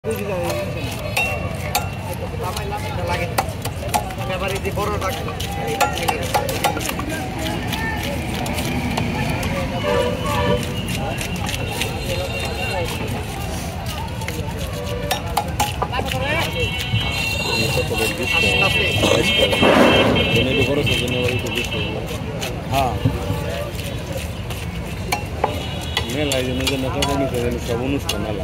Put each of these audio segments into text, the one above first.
মেলা এই জন্য সব অনুষ্ঠান মেলা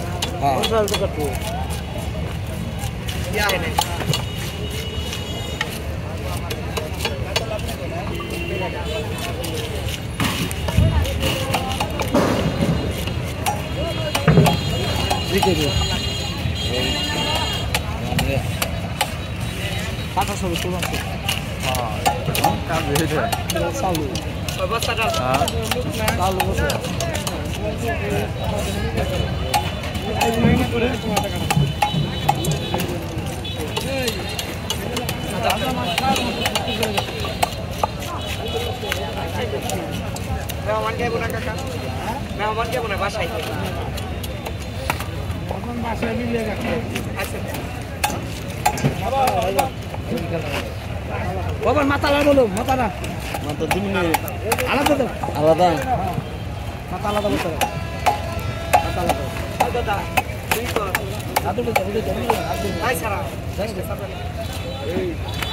মেহমান কে বনা কাকা মেহমান কে বনা বাসায় মেহমান বাসায় মিলে রাখে আচ্ছা বাবা মাথা লাগা বলো মাথা না মাথা তুমি নেই আলাদা দাও আলাদা মাথা আলাদা বলতে মাথা লাগা দাদা তুই তো দাদু তো আই সারা এই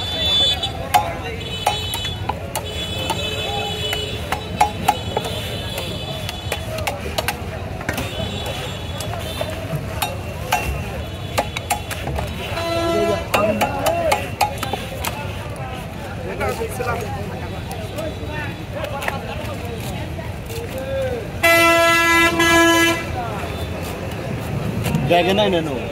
Gaya na ino no.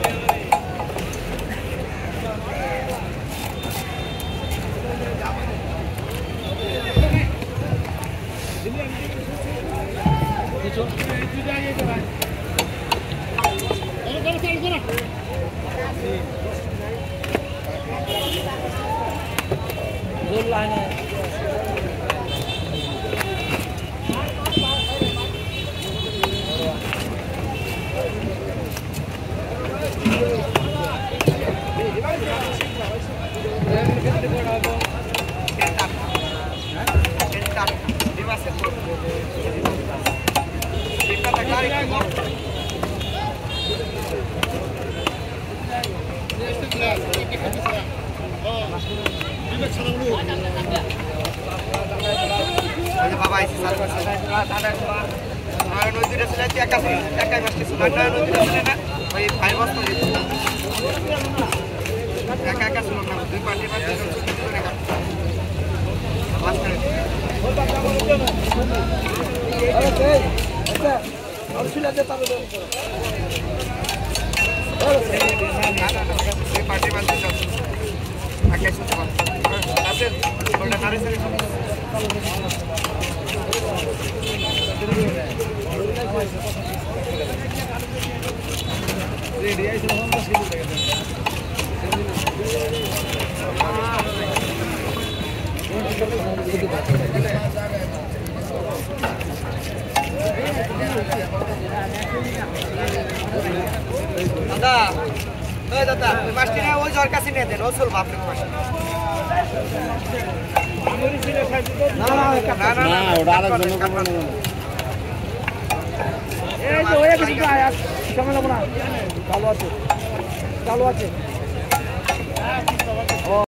Bapak isi salah ada nasi dah sudah tiap kali pasti sudah ada nasi dah sudah nak, bayi five was tu. Kakak sudah nak dua parti sudah nak. Pas kali. Okay, okay. Harus sudah ada tahu tu. Dua parti masih jauh. Kakak sudah. Asal, kalau nak hari Dada, pasti ni awak jual kasih ni ada, rosul bapa ni pasti. Nah, udah ada dulu kamu. Eh, tu, ya kita ayat. Kamu nak mana? Kalau aja.